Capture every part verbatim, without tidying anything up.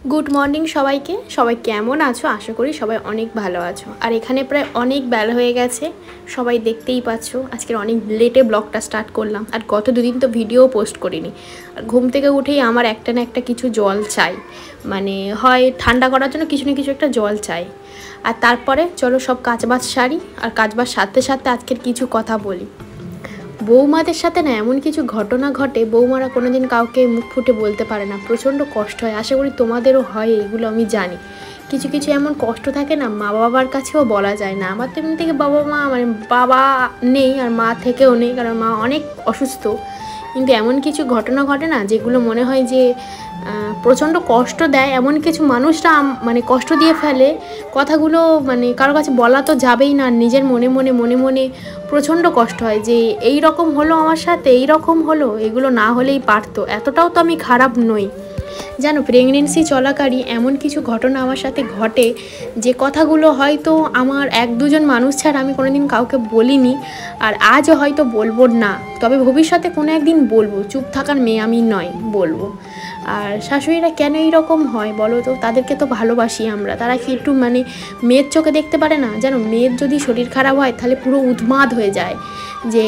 Good morning সবাইকে। সবাই কেমন আছো? আশা করি সবাই অনেক ভালো আছো। আর এখানে প্রায় অনেক বেলা হয়ে গেছে, সবাই দেখতেই পাচ্ছ। আজকের অনেক লেটে ব্লগটা স্টার্ট করলাম, আর গত দুদিন তো ভিডিও পোস্ট করিনি। আর ঘুম থেকে উঠেই আমার একটা না একটা কিছু জল চাই, মানে হয় ঠান্ডা করার জন্য কিছু না কিছু একটা জল চাই। আর তারপরে চলো সব কাজবাজ সারি, আর কাজবাজ সারতে সারতে আজকের কিছু কথা বলি। বৌমাদের সাথে না এমন কিছু ঘটনা ঘটে, বৌমারা কোনোদিন কাউকে মুখ ফুটে বলতে পারে না, প্রচণ্ড কষ্ট হয়। আশা করি তোমাদেরও হয়, এইগুলো আমি জানি। কিছু কিছু এমন কষ্ট থাকে না, মা বাবার কাছেও বলা যায় না। আমার তো এমনি থেকে বাবা মা মানে বাবা নেই, আর মা থেকেও নেই, কারণ মা অনেক অসুস্থ। কিন্তু এমন কিছু ঘটনা ঘটে না যেগুলো মনে হয় যে প্রচণ্ড কষ্ট দেয়। এমন কিছু মানুষরা মানে কষ্ট দিয়ে ফেলে, কথাগুলো মানে কারো কাছে বলা তো যাবেই না। নিজের মনে মনে মনে মনে প্রচণ্ড কষ্ট হয় যে এই রকম হলো আমার সাথে, এই রকম হলো, এগুলো না হলেই পারতো। এতটাও তো আমি খারাপ নই। জানো, প্রেগনেন্সি চলাকালীন এমন কিছু ঘটনা আমার সাথে ঘটে যে কথাগুলো হয়তো আমার এক দুজন মানুষ ছাড়া আমি কোনোদিন কাউকে বলিনি, আর আজও হয়তো বলবো না, তবে ভবিষ্যতে কোনো একদিন বলবো। চুপ থাকার মেয়ে আমি নয়, বলবো। আর শাশুড়িরা কেন এইরকম হয় বলো তো? তাদেরকে তো ভালোবাসি আমরা, তারা কি একটু মানে মেয়ের চোখে দেখতে পারে না? জানো, মেয়ের যদি শরীর খারাপ হয় তাহলে পুরো উন্মাদ হয়ে যায়, যে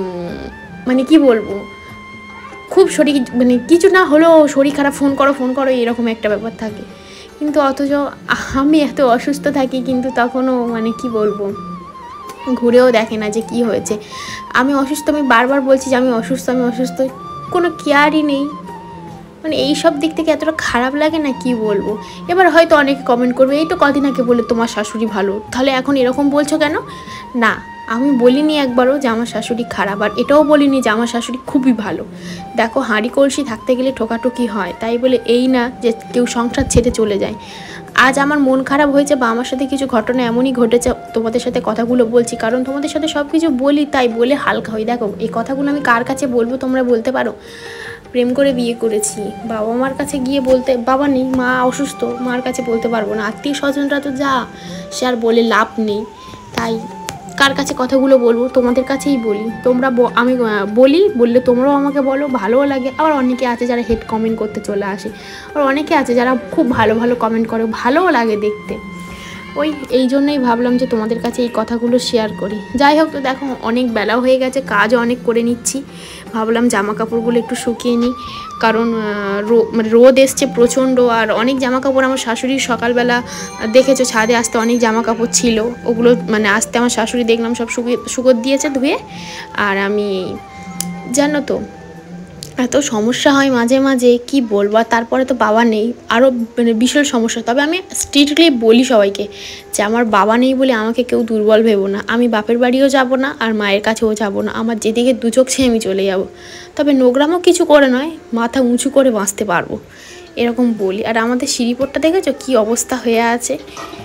মানে কি বলবো, খুব শরীর মানে কিছু না হলেও শরীর খারাপ, ফোন করো ফোন করো এরকম একটা ব্যাপার থাকে। কিন্তু অথচ আমি এত অসুস্থ থাকি, কিন্তু তখনও মানে কি বলবো, ঘুরেও দেখে না যে কি হয়েছে। আমি অসুস্থ, আমি বারবার বলছি যে আমি অসুস্থ আমি অসুস্থ, কোনো কেয়ারই নেই। মানে এই সব দিক থেকে এতটা খারাপ লাগে না, কি বলবো। এবার হয়তো অনেকে কমেন্ট করবে, এই তো কদিন আগে বলে তোমার শাশুড়ি ভালো, তাহলে এখন এরকম বলছো কেন? না, আমি বলিনি একবারও যে আমার শাশুড়ি খারাপ, আর এটাও বলিনি যে আমার শাশুড়ি খুবই ভালো। দেখো, হাঁড়ি কলসি থাকতে গেলে ঠোকাঠুকি হয়, তাই বলে এই না যে কেউ সংসার ছেড়ে চলে যায়। আজ আমার মন খারাপ হয়েছে বা আমার সাথে কিছু ঘটনা এমনই ঘটেছে, তোমাদের সাথে কথাগুলো বলছি, কারণ তোমাদের সাথে সব কিছু বলি, তাই বলে হালকা হই। দেখো, এই কথাগুলো আমি কার কাছে বলবো তোমরা বলতে পারো? প্রেম করে বিয়ে করেছি, বাবা মার কাছে গিয়ে বলতে, বাবা নেই, মা অসুস্থ, মার কাছে বলতে পারবো না। আত্মীয় স্বজনরা তো যা, সে আর বলে লাভ নেই। তাই কার কাছে কথাগুলো বলবো? তোমাদের কাছেই বলি। তোমরা আমি বলি, বললে তোমরাও আমাকে বলো, ভালোও লাগে। আবার অনেকে আছে যারা হেড কমেন্ট করতে চলে আসে, আর অনেকে আছে যারা খুব ভালো ভালো কমেন্ট করে, ভালোও লাগে দেখতে। ওই এই জন্যই ভাবলাম যে তোমাদের কাছে এই কথাগুলো শেয়ার করি। যাই হোক, তো দেখো অনেক বেলাও হয়ে গেছে, কাজও অনেক করে নিচ্ছি। ভাবলাম জামা কাপড়গুলো একটু শুকিয়ে নিই, কারণ রো মানে রোদ এসছে প্রচণ্ড। আর অনেক জামা কাপড় আমার শাশুড়ির সকালবেলা দেখেছো ছাদে আসতে অনেক জামা কাপড় ছিল, ওগুলো মানে আসতে আমার শাশুড়ি দেখলাম সব শুকিয়ে শুকোতে দিয়েছে ধুয়ে। আর আমি জানো তো এত সমস্যা হয় মাঝে মাঝে, কি বলবো। আর তারপরে তো বাবা নেই, আরও মানে বিশাল সমস্যা। তবে আমি স্ট্রিক্টলি বলি সবাইকে যে আমার বাবা নেই বলে আমাকে কেউ দুর্বল ভেবো না। আমি বাপের বাড়িও যাব না, আর মায়ের কাছেও যাব না, আমার যেদিকে দু চোখ ছেয়ে আমি চলে যাব। তবে নোংরামও কিছু করে নয়, মাথা উঁচু করে বাঁচতে পারবো, এরকম বলি। আর আমাদের সিঁড়িপোটটা দেখেছো কী অবস্থা হয়ে আছে।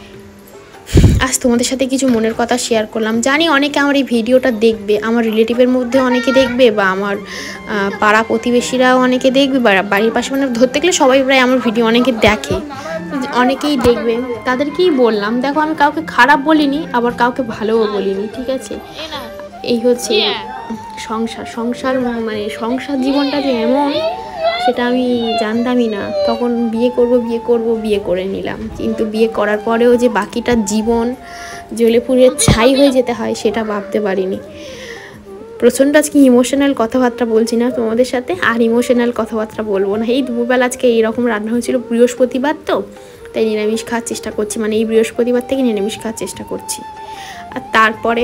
আজ তোমাদের সাথে কিছু মনের কথা শেয়ার করলাম। জানি অনেকে আমার এই ভিডিওটা দেখবে, আমার রিলেটিভের মধ্যে অনেকে দেখবে, বা আমার পাড়া প্রতিবেশীরাও অনেকে দেখবে, বা বাড়ির পাশে মানে ধরতে গেলে সবাই প্রায় আমার ভিডিও অনেকে দেখে, অনেকেই দেখবে। তাদেরকেই বললাম, দেখো আমি কাউকে খারাপ বলিনি, আবার কাউকে ভালোও বলিনি, ঠিক আছে? এই হচ্ছে সংসার। সংসার মানে সংসার জীবনটা যে এমন, সেটা আমি জানতামই না। তখন বিয়ে করব বিয়ে করব বিয়ে করে নিলাম, কিন্তু বিয়ে করার পরেও যে বাকিটা জীবন জ্বলে পুড়ে ছাই হয়ে যেতে হয় সেটা ভাবতে পারিনি। প্রচণ্ড আজকে ইমোশনাল কথাবার্তা বলছি না তোমাদের সাথে, আর ইমোশনাল কথাবার্তা বলবো না। এই দুপুরবেলা আজকে এইরকম রান্না হয়েছিল, বৃহস্পতিবার তো, তাই নিরামিষ খাওয়ার চেষ্টা করছি, মানে এই বৃহস্পতিবার থেকে নিরামিষ খাওয়ার চেষ্টা করছি। আর তারপরে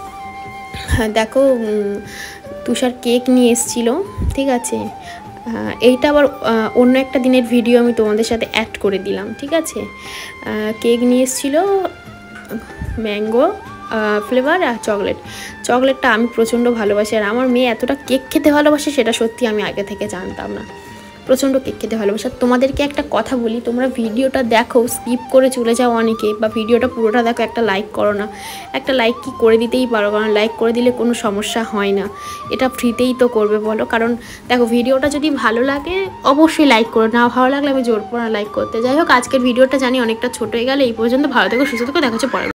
দেখো তুষার কেক নিয়ে এসেছিলো, ঠিক আছে? এইটা আবার অন্য একটা দিনের ভিডিও আমি তোমাদের সাথে অ্যাড করে দিলাম, ঠিক আছে? কেক নিয়ে এসেছিলো ম্যাঙ্গো ফ্লেভার আর চকলেট। চকলেটটা আমি প্রচণ্ড ভালোবাসি, আর আমার মেয়ে এতটা কেক খেতে ভালোবাসে সেটা সত্যি আমি আগে থেকে জানতাম না। প্রচণ্ড কেক খেতে ভালোবাসে। তোমাদেরকে একটা কথা বলি, তোমরা ভিডিওটা দেখো, স্কিপ করে চলে যাও অনেকে, বা ভিডিওটা পুরোটা দেখো, একটা লাইক করো না। একটা লাইক কি করে দিতেই পারো, কারণ লাইক করে দিলে কোনো সমস্যা হয় না, এটা ফ্রিতেই তো করবে বলো। কারণ দেখো, ভিডিওটা যদি ভালো লাগে অবশ্যই লাইক করো, না ভালো লাগলে আমি জোর করো না লাইক করতে। যাই হোক, আজকের ভিডিওটা জানি অনেকটা ছোট হয়ে গেলে, এই পর্যন্ত ভালো থেকো, সুস্থ থেকো, দেখা হচ্ছে পরে।